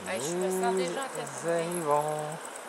Hey, je me sens déjà en Nous terminer. arrivons.